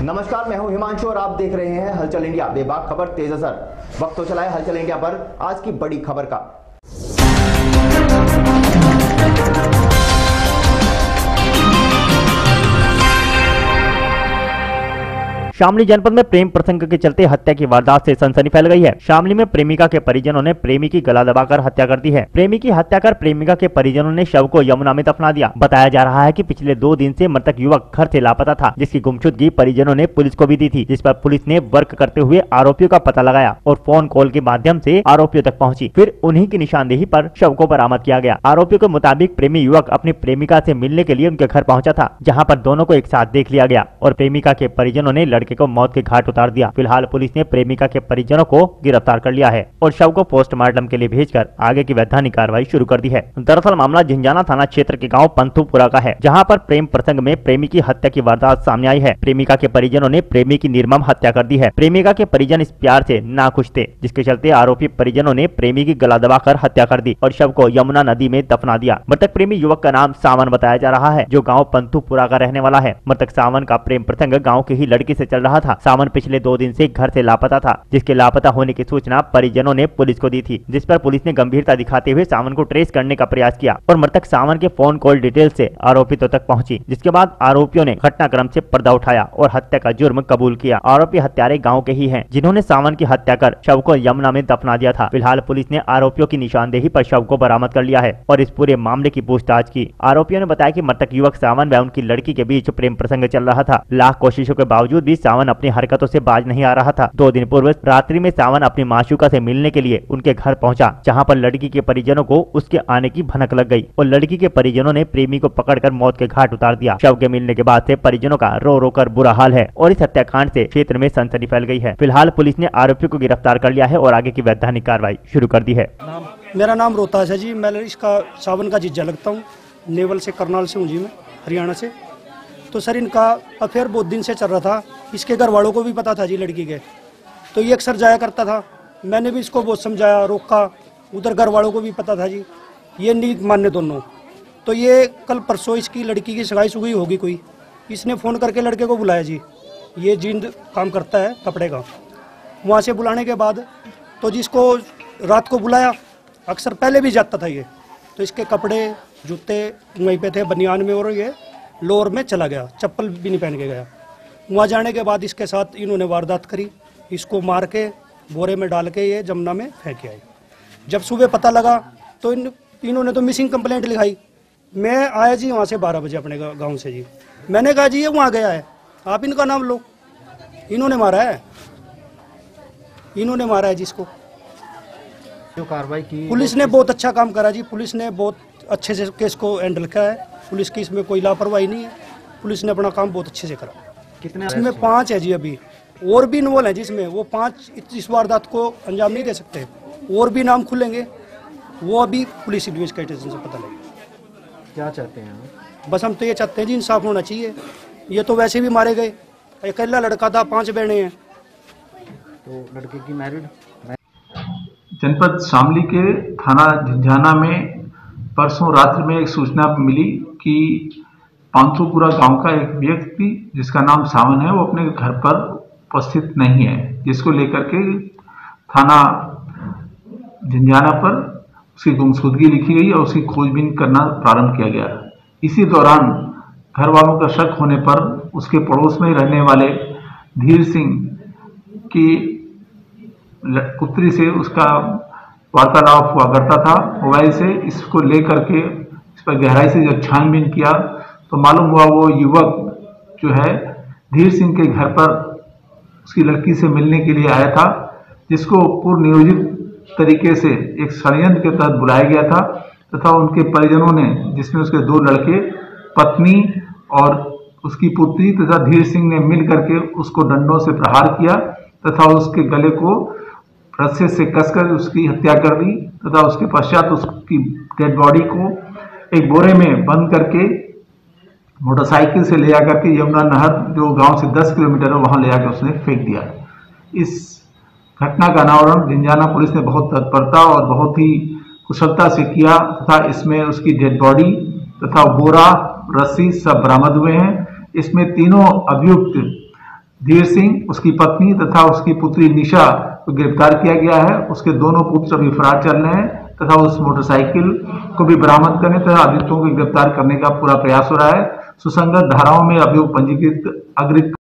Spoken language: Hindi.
नमस्कार, मैं हूं हिमांशु और आप देख रहे हैं हलचल इंडिया। बेबाक खबर तेज असर। वक्त तो चला है हलचल इंडिया पर आज की बड़ी खबर का। शामली जनपद में प्रेम प्रसंग के चलते हत्या की वारदात से सनसनी फैल गई है। शामली में प्रेमिका के परिजनों ने प्रेमी की गला दबाकर हत्या कर दी है। प्रेमी की हत्या कर प्रेमिका के परिजनों ने शव को यमुना में दफना दिया। बताया जा रहा है कि पिछले 2 दिन से मृतक युवक घर से लापता था, जिसकी गुमशुदगी परिजनों ने पुलिस को भी दी थी, जिस पर पुलिस ने वर्क करते हुए आरोपियों का पता लगाया और फोन कॉल के माध्यम से आरोपियों तक पहुंची। फिर उन्हीं की निशानदेही पर शव को बरामद किया गया। आरोपियों के मुताबिक प्रेमी युवक अपनी प्रेमिका से मिलने के लिए उनके घर पहुंचा था, जहां पर दोनों को एक साथ देख लिया गया और प्रेमिका के परिजनों ने लड़के को मौत के घाट उतार दिया। फिलहाल पुलिस ने प्रेमिका के परिजनों को गिरफ्तार कर लिया है और शव को पोस्टमार्टम के लिए भेजकर आगे की वैधानिक कार्रवाई शुरू कर दी है। दरअसल मामला झिंझाना थाना क्षेत्र के गांव पंथुपुरा का है, जहां पर प्रेम प्रसंग में प्रेमी की हत्या की वारदात सामने आई है। प्रेमिका के परिजनों ने प्रेमी की निर्मम हत्या कर दी है। प्रेमिका के परिजन इस प्यार से नाखुश थे, जिसके चलते आरोपी परिजनों ने प्रेमी की गला दबाकर हत्या कर दी और शव को यमुना नदी में दफना दिया। मृतक प्रेमी युवक का नाम सावन बताया जा रहा है, जो गाँव पंथुपुरा का रहने वाला है। मृतक सावन का प्रेम प्रसंग गाँव की ही लड़की से चल रहा था। सावन पिछले 2 दिन से घर से लापता था, जिसके लापता होने की सूचना परिजनों ने पुलिस को दी थी, जिस पर पुलिस ने गंभीरता दिखाते हुए सावन को ट्रेस करने का प्रयास किया और मृतक सावन के फोन कॉल डिटेल से आरोपितों तक पहुंची, जिसके बाद आरोपियों ने घटनाक्रम से पर्दा उठाया और हत्या का जुर्म कबूल किया। आरोपी हत्यारे गाँव के ही है, जिन्होंने सावन की हत्या कर शव को यमुना में दफना दिया था। फिलहाल पुलिस ने आरोपियों की निशानदेही पर शव को बरामद कर लिया है और इस पूरे मामले की पूछताछ की। आरोपियों ने बताया कि मृतक युवक सावन व उनकी लड़की के बीच प्रेम प्रसंग चल रहा था। लाख कोशिशों के बावजूद भी सावन अपनी हरकतों से बाज नहीं आ रहा था। 2 दिन पूर्व रात्रि में सावन अपनी माशूका से मिलने के लिए उनके घर पहुंचा, जहां पर लड़की के परिजनों को उसके आने की भनक लग गई और लड़की के परिजनों ने प्रेमी को पकड़कर मौत के घाट उतार दिया। शव के मिलने के बाद से परिजनों का रो रो कर बुरा हाल है और इस हत्याकांड से क्षेत्र में सनसनी फैल गई है। फिलहाल पुलिस ने आरोपियों को गिरफ्तार कर लिया है और आगे की वैधानिक कार्रवाई शुरू कर दी है। मेरा नाम रोहतास है जी। मैं इसका सावन का जीजा लगता हूँ। नेवल से, करनाल से हूँ जी मैं, हरियाणा से। तो सर इनका अफेयर बहुत दिन से चल रहा था। इसके घर वालों को भी पता था जी लड़की के, तो ये अक्सर जाया करता था। मैंने भी इसको बहुत समझाया, रोका। उधर घर वालों को भी पता था जी, ये नहीं मानने दोनों। तो ये कल परसों इसकी लड़की की सगाई सुगई होगी कोई, इसने फ़ोन करके लड़के को बुलाया जी। ये जींद काम करता है कपड़े का। वहाँ से बुलाने के बाद तो जिसको रात को बुलाया, अक्सर पहले भी जाता था ये, तो इसके कपड़े जूते वहीं पे थे बनियान में और ये लोअर में चला गया, चप्पल भी नहीं पहन के गया। वहाँ जाने के बाद इसके साथ इन्होंने वारदात करी। इसको मार के बोरे में डाल के ये जमुना में फेंक आए। जब सुबह पता लगा तो इन्होंने तो मिसिंग कंप्लेंट लिखाई। मैं आया जी वहाँ से 12 बजे अपने गांव से जी। मैंने कहा जी ये वहाँ गया है, आप इनका नाम लो। इन्होंने मारा है जिसको। जो कार्रवाई की पुलिस ने बहुत अच्छा काम करा जी। पुलिस ने बहुत अच्छे से केस को हैंडल किया है। पुलिस की इसमें कोई लापरवाही नहीं है। पुलिस ने अपना काम बहुत अच्छे से करा। कितने इसमें 5 है जी अभी, और भी इन्वॉल्व है जिसमें। वो 5 इस वारदात को अंजाम नहीं दे सकते। और भी नाम खुलेंगे, वो अभी पुलिस इन्वेस्टिगेशन से पता लगेगा। क्या चाहते हैं? बस हम तो ये चाहते हैं जी इंसाफ होना चाहिए। ये तो वैसे भी मारे गए, अकेला लड़का था, 5 बहनें हैं। तो लड़के की मैरिड। जनपद शामली के थाना झिंझाना में परसों रात्रि में एक सूचना मिली कि पंथुपुरा गांव का एक व्यक्ति जिसका नाम सावन है, वो अपने घर पर उपस्थित नहीं है, जिसको लेकर के थाना झिंझाना पर उसकी गुमशुदगी लिखी गई और उसकी खोजबीन करना प्रारंभ किया गया। इसी दौरान घर वालों का शक होने पर उसके पड़ोस में रहने वाले धीर सिंह की पुत्री से उसका वार्तालाप हुआ करता था मोबाइल से। इसको लेकर के इस पर गहराई से जब छानबीन किया तो मालूम हुआ वो युवक जो है धीर सिंह के घर पर उसकी लड़की से मिलने के लिए आया था, जिसको पूर्व नियोजित तरीके से एक षड्यंत्र के तहत बुलाया गया था तथा उनके परिजनों ने, जिसमें उसके 2 लड़के, पत्नी और उसकी पुत्री तथा धीर सिंह ने मिल करके उसको डंडों से प्रहार किया तथा उसके गले को रस्से से कसकर उसकी हत्या कर दी तथा उसके पश्चात उसकी डेड बॉडी को एक बोरे में बंद करके मोटरसाइकिल से ले जाकर के यमुना नहर जो गांव से 10 किलोमीटर है वहां ले जाकर उसने फेंक दिया। इस घटना का अनावरण झिंझाना पुलिस ने बहुत तत्परता और बहुत ही कुशलता से किया तथा इसमें उसकी डेड बॉडी तथा बोरा, रस्सी सब बरामद हुए हैं। इसमें तीनों अभियुक्त धीर सिंह, उसकी पत्नी तथा उसकी पुत्री निशा को गिरफ्तार किया गया है। उसके दोनों पुत्र अभी फरार चल रहे हैं तथा उस मोटरसाइकिल को भी बरामद करने तथा आरोपियों को गिरफ्तार करने का पूरा प्रयास हो रहा है। सुसंगत धाराओं में अभियोग पंजीकृत अग्रिम